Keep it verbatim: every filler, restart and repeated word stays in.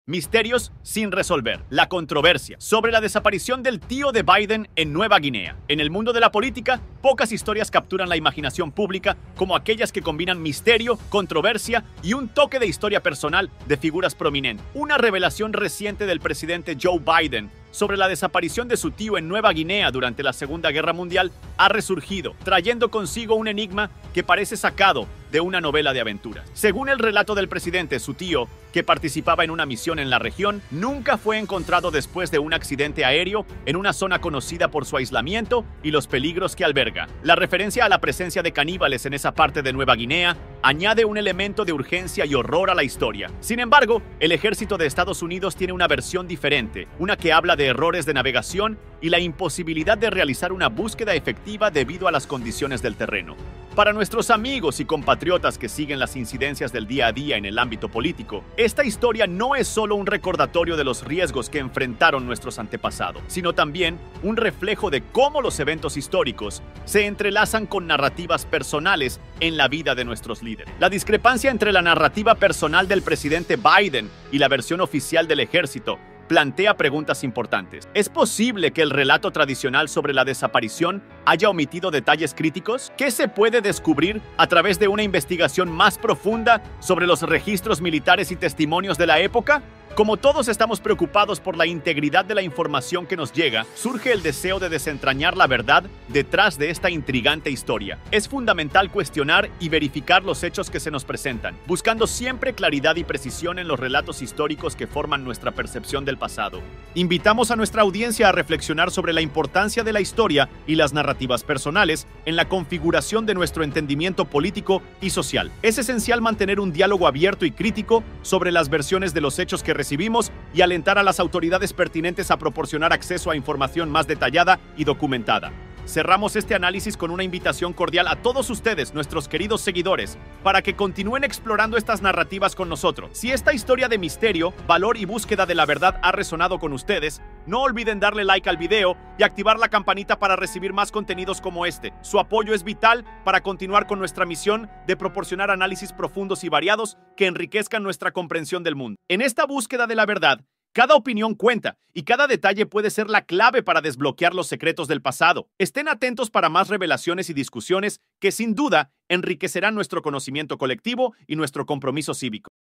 Misterios sin resolver. La controversia sobre la desaparición del tío de Biden en Nueva Guinea. En el mundo de la política, pocas historias capturan la imaginación pública como aquellas que combinan misterio, controversia y un toque de historia personal de figuras prominentes. Una revelación reciente del presidente Joe Biden sobre la desaparición de su tío en Nueva Guinea durante la Segunda Guerra Mundial ha resurgido, trayendo consigo un enigma que parece sacado de una novela de aventuras. Según el relato del presidente, su tío, que participaba en una misión en la región, nunca fue encontrado después de un accidente aéreo en una zona conocida por su aislamiento y los peligros que alberga. La referencia a la presencia de caníbales en esa parte de Nueva Guinea añade un elemento de urgencia y horror a la historia. Sin embargo, el ejército de Estados Unidos tiene una versión diferente, una que habla de errores de navegación y la imposibilidad de realizar una búsqueda efectiva debido a las condiciones del terreno. Para nuestros amigos y compatriotas que siguen las incidencias del día a día en el ámbito político, esta historia no es solo un recordatorio de los riesgos que enfrentaron nuestros antepasados, sino también un reflejo de cómo los eventos históricos se entrelazan con narrativas personales en la vida de nuestros líderes. La discrepancia entre la narrativa personal del presidente Biden y la versión oficial del ejército plantea preguntas importantes. ¿Es posible que el relato tradicional sobre la desaparición haya omitido detalles críticos? ¿Qué se puede descubrir a través de una investigación más profunda sobre los registros militares y testimonios de la época? Como todos estamos preocupados por la integridad de la información que nos llega, surge el deseo de desentrañar la verdad detrás de esta intrigante historia. Es fundamental cuestionar y verificar los hechos que se nos presentan, buscando siempre claridad y precisión en los relatos históricos que forman nuestra percepción del pasado. Invitamos a nuestra audiencia a reflexionar sobre la importancia de la historia y las narrativas personales en la configuración de nuestro entendimiento político y social. Es esencial mantener un diálogo abierto y crítico sobre las versiones de los hechos que recibimos y alentar a las autoridades pertinentes a proporcionar acceso a información más detallada y documentada. Cerramos este análisis con una invitación cordial a todos ustedes, nuestros queridos seguidores, para que continúen explorando estas narrativas con nosotros. Si esta historia de misterio, valor y búsqueda de la verdad ha resonado con ustedes, no olviden darle like al video y activar la campanita para recibir más contenidos como este. Su apoyo es vital para continuar con nuestra misión de proporcionar análisis profundos y variados que enriquezcan nuestra comprensión del mundo. En esta búsqueda de la verdad, cada opinión cuenta y cada detalle puede ser la clave para desbloquear los secretos del pasado. Estén atentos para más revelaciones y discusiones que sin duda enriquecerán nuestro conocimiento colectivo y nuestro compromiso cívico.